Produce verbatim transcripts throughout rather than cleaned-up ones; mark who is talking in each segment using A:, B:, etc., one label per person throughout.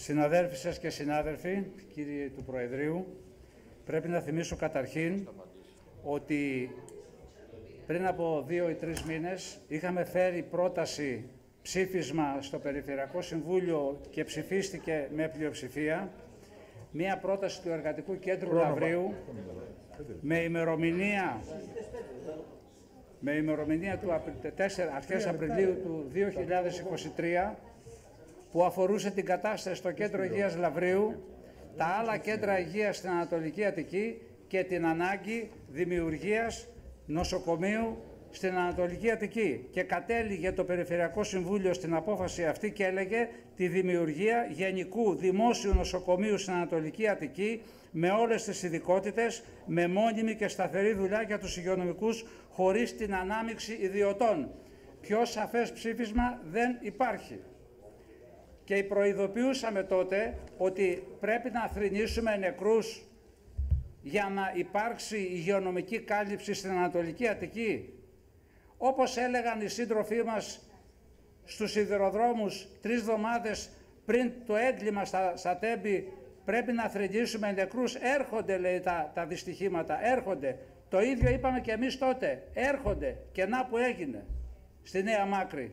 A: Συναδέλφισες και συνάδελφοι, κύριοι του Προεδρείου, πρέπει να θυμίσω καταρχήν ότι πριν από δύο ή τρεις μήνες είχαμε φέρει πρόταση ψήφισμα στο Περιφερειακό Συμβούλιο και ψηφίστηκε με πλειοψηφία μία πρόταση του Εργατικού Κέντρου Λαυρίου με ημερομηνία, με ημερομηνία του αρχές Απριλίου του δύο χιλιάδες είκοσι τρία που αφορούσε την κατάσταση στο Κέντρο Υγείας Λαυρίου, τα άλλα κέντρα υγείας στην Ανατολική Αττική και την ανάγκη δημιουργίας νοσοκομείου στην Ανατολική Αττική. Και κατέληγε το Περιφερειακό Συμβούλιο στην απόφαση αυτή και έλεγε τη δημιουργία γενικού δημόσιου νοσοκομείου στην Ανατολική Αττική με όλες τις ειδικότητες, με μόνιμη και σταθερή δουλειά για τους υγειονομικούς χωρίς την ανάμειξη ιδιωτών. Πιο σαφές ψήφισμα δεν υπάρχει. Και προειδοποιούσαμε τότε ότι πρέπει να θρηνήσουμε νεκρούς για να υπάρξει υγειονομική κάλυψη στην Ανατολική Αττική. Όπως έλεγαν οι σύντροφοί μας στους σιδηροδρόμους τρεις εβδομάδες πριν το έγκλημα στα, στα Τέμπη, πρέπει να θρηνήσουμε νεκρούς. Έρχονται, λέει, τα, τα δυστυχήματα, έρχονται. Το ίδιο είπαμε και εμείς τότε, έρχονται. Και να που έγινε στη Νέα Μάκρη.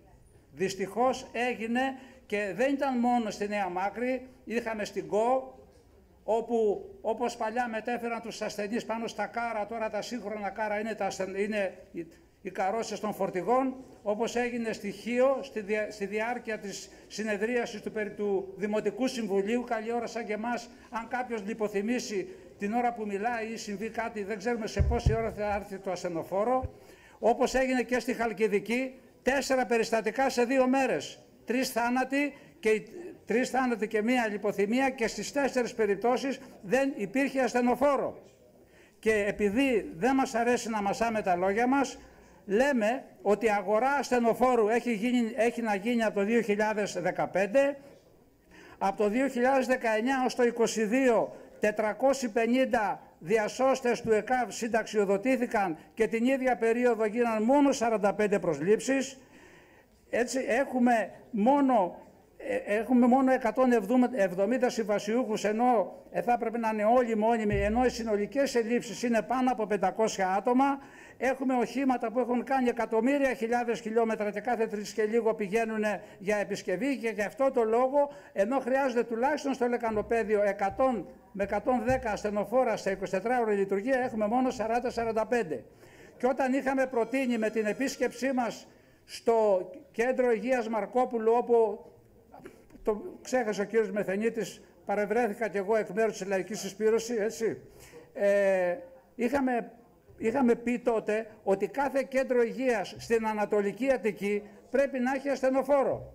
A: Δυστυχώς έγινε. Και δεν ήταν μόνο στη Νέα Μάκρη, είχαμε στην ΚΟ, όπου όπως παλιά μετέφεραν τους ασθενείς πάνω στα κάρα, τώρα τα σύγχρονα κάρα είναι, τα, είναι οι, οι καρόσες των φορτηγών, όπως έγινε στη Χίο, στη, δια, στη διάρκεια της συνεδρίασης του, του Δημοτικού Συμβουλίου. Καλή ώρα σαν και εμάς, αν κάποιος λιποθυμήσει την ώρα που μιλάει ή συμβεί κάτι, δεν ξέρουμε σε πόση ώρα θα έρθει το ασθενοφόρο. Όπως έγινε και στη Χαλκιδική, τέσσερα περιστατικά σε δύο μέρες. Τρεις θάνατοι και, τρεις θάνατοι και μία λιποθυμία και στις τέσσερις περιπτώσεις δεν υπήρχε ασθενοφόρο. Και επειδή δεν μας αρέσει να μασάμε τα λόγια μας, λέμε ότι η αγορά ασθενοφόρου έχει, γίνει, έχει να γίνει από το δύο χιλιάδες δεκαπέντε, από το δύο χιλιάδες δεκαεννιά ως το είκοσι δύο τετρακόσιοι πενήντα διασώστες του ΕΚΑΒ συνταξιοδοτήθηκαν και την ίδια περίοδο γίναν μόνο σαράντα πέντε προσλήψεις. Έτσι έχουμε μόνο, έχουμε μόνο εκατόν εβδομήντα συμβασιούχους, ενώ ε, θα πρέπει να είναι όλοι μόνιμοι, ενώ οι συνολικές ελλείψεις είναι πάνω από πεντακόσια άτομα. Έχουμε οχήματα που έχουν κάνει εκατομμύρια χιλιάδες χιλιόμετρα και κάθε τρεις και λίγο πηγαίνουν για επισκευή, και γι' αυτό το λόγο, ενώ χρειάζεται τουλάχιστον στο λεκανοπέδιο εκατό με εκατόν δέκα ασθενοφόρα στα εικοσιτετράωρη λειτουργία, έχουμε μόνο σαράντα με σαράντα πέντε. Και όταν είχαμε προτείνει με την επίσκεψή μας στο Κέντρο Υγείας Μαρκόπουλου, όπου το ξέχασε ο κύριος Μεθενίτης, παρευρέθηκα και εγώ εκ μέρους της Λαϊκής Συσπήρωσης, έτσι, ε, είχαμε, είχαμε πει τότε ότι κάθε κέντρο υγείας στην Ανατολική Αττική πρέπει να έχει ασθενοφόρο.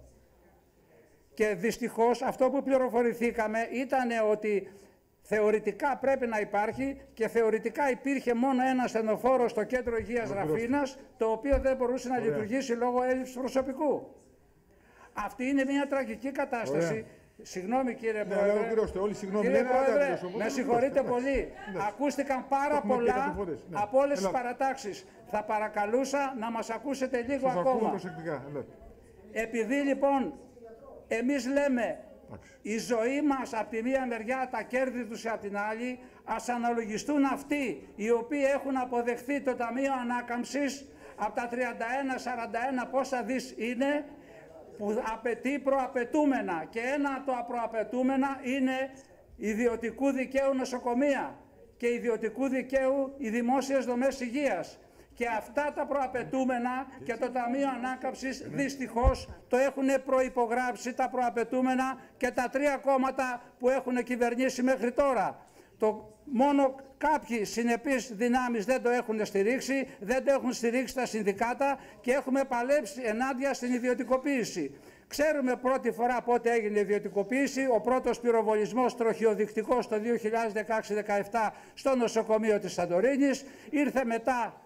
A: Και δυστυχώς αυτό που πληροφορηθήκαμε ήταν ότι θεωρητικά πρέπει να υπάρχει, και θεωρητικά υπήρχε μόνο ένα ασθενοφόρο στο Κέντρο Υγείας Ραφίνας, το οποίο δεν μπορούσε να Ωραία. λειτουργήσει λόγω έλλειψης προσωπικού. Αυτή είναι μια τραγική κατάσταση. Ωραία. Συγγνώμη κύριε ναι, Πρόεδρε, κύριε Πρόεδρε, με συγχωρείτε πολύ. Ναι. Ακούστηκαν πάρα πολλά ναι. από όλες τις παρατάξεις. Θα παρακαλούσα να μας ακούσετε λίγο Σας ακόμα. Επειδή λοιπόν εμείς λέμε η ζωή μας από τη μία μεριά, τα κέρδη τους από την άλλη, ας αναλογιστούν αυτοί οι οποίοι έχουν αποδεχθεί το Ταμείο Ανάκαμψης από τα τριάντα ένα σαράντα ένα πόσα δις είναι, που απαιτεί προαπαιτούμενα, και ένα από τα προαπαιτούμενα είναι ιδιωτικού δικαίου νοσοκομεία και ιδιωτικού δικαίου οι δημόσιες δομές υγείας. Και αυτά τα προαπαιτούμενα και το Ταμείο Ανάκαμψης δυστυχώς το έχουν προϋπογράψει τα προαπαιτούμενα και τα τρία κόμματα που έχουν κυβερνήσει μέχρι τώρα. Το, μόνο κάποιοι συνεπείς δυνάμεις δεν το έχουν στηρίξει, δεν το έχουν στηρίξει τα συνδικάτα, και έχουμε παλέψει ενάντια στην ιδιωτικοποίηση. Ξέρουμε πρώτη φορά πότε έγινε η ιδιωτικοποίηση, ο πρώτος πυροβολισμός τροχιοδεικτικός το δύο χιλιάδες δεκαέξι δεκαεπτά στο νοσοκομείο της Σαντορίνης, ήρθε μετά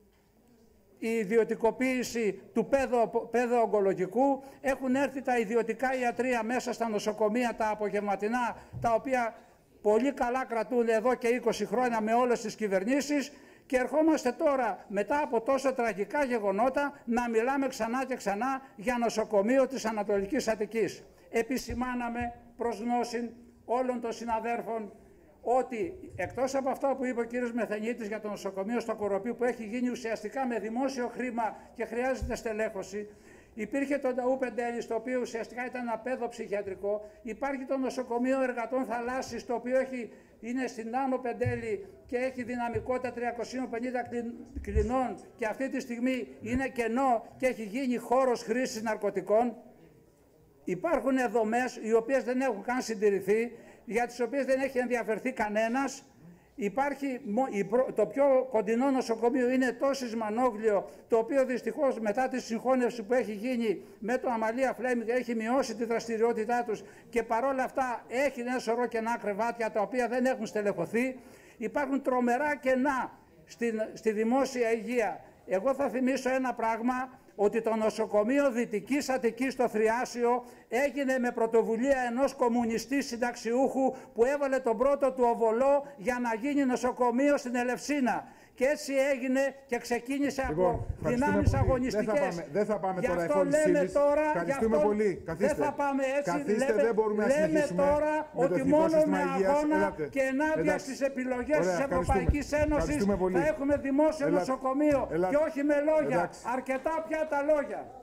A: η ιδιωτικοποίηση του παιδοογκολογικού, έχουν έρθει τα ιδιωτικά ιατρεία μέσα στα νοσοκομεία, τα απογευματινά, τα οποία πολύ καλά κρατούν εδώ και είκοσι χρόνια με όλες τις κυβερνήσεις, και ερχόμαστε τώρα μετά από τόσο τραγικά γεγονότα να μιλάμε ξανά και ξανά για νοσοκομείο της Ανατολικής Αττικής. Επισημάναμε προς γνώση όλων των συναδέρφων ότι εκτός από αυτά που είπε ο κύριος Μεθενίτης για το νοσοκομείο στο Κοροπή, που έχει γίνει ουσιαστικά με δημόσιο χρήμα και χρειάζεται στελέχωση, υπήρχε το Νταού Πεντέλης, το οποίο ουσιαστικά ήταν ένα παιδό ψυχιατρικό. Υπάρχει το νοσοκομείο Εργατών Θαλάσσης, το οποίο έχει, είναι στην Άνω Πεντέλη και έχει δυναμικότητα τριακόσιες πενήντα κλινών και αυτή τη στιγμή είναι κενό και έχει γίνει χώρος χρήσης ναρκωτικών. Υπάρχουν δομές οι οποίες δεν έχουν καν συντηρηθεί, για τις οποίες δεν έχει ενδιαφερθεί κανένας. Υπάρχει το πιο κοντινό νοσοκομείο είναι το Σισμανόγλιο, το οποίο δυστυχώς μετά τη συγχώνευση που έχει γίνει με το Αμαλία Φλέμινγκ έχει μειώσει τη δραστηριότητά τους και παρόλα αυτά έχει ένα σωρό κενά κρεβάτια τα οποία δεν έχουν στελεχωθεί. Υπάρχουν τρομερά κενά στην, στη δημόσια υγεία. Εγώ θα θυμίσω ένα πράγμα, ότι το νοσοκομείο Δυτικής Αττικής στο Θριάσιο έγινε με πρωτοβουλία ενός κομμουνιστή συνταξιούχου που έβαλε τον πρώτο του οβολό για να γίνει νοσοκομείο στην Ελευσίνα. Και έτσι έγινε και ξεκίνησε
B: λοιπόν,
A: από δυνάμεις αγωνιστικές.
B: Δεν θα πάμε, δεν θα πάμε τώρα
A: εφόλης σύλλης.
B: Ευχαριστούμε αυτό πολύ. Καθίστε.
A: Δεν θα πάμε έτσι.
B: Καθίστε,
A: λέμε,
B: δεν μπορούμε να
A: λέμε τώρα
B: με
A: ότι μόνο με αγώνα
B: Ελάτε.
A: και ενάντια
B: Εντάξει.
A: στις επιλογές
B: Ωραία,
A: της Ευρωπαϊκής Ένωσης θα έχουμε δημόσιο
B: Ελάτε.
A: νοσοκομείο
B: Ελάτε.
A: και όχι με λόγια.
B: Εντάξει.
A: Αρκετά πια τα λόγια.